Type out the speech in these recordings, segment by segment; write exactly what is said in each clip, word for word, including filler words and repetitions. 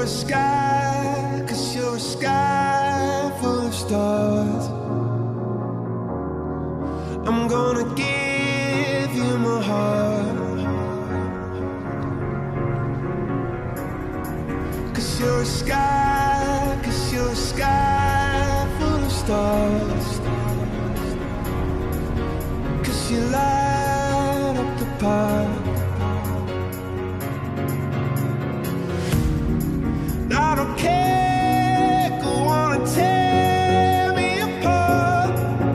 sky, 'cause you're a sky full of stars. I'm gonna give you my heart, 'cause you're a sky, 'cause you're a sky full of stars. 'Cause you light up the park. I don't care, go on and tear me apart.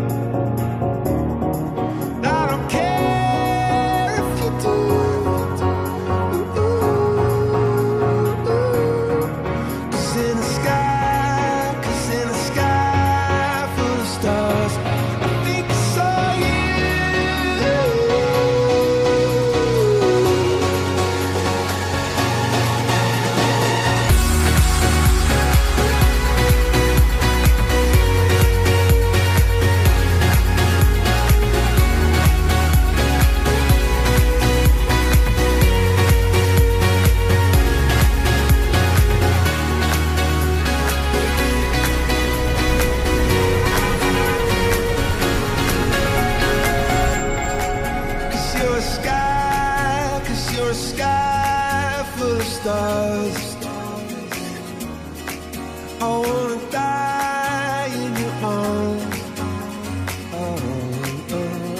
I don't care if you do. Ooh, ooh, ooh. 'Cause in the sky, 'cause in the sky full of stars, I think I saw you. You're a sky, 'cause you're a sky full of stars. I wanna die in your arms. Oh, oh.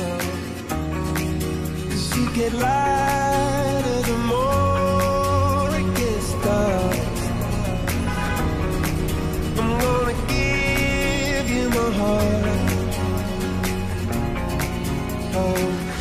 'Cause you get lighter the more it gets dark. I'm gonna give you my heart. Oh.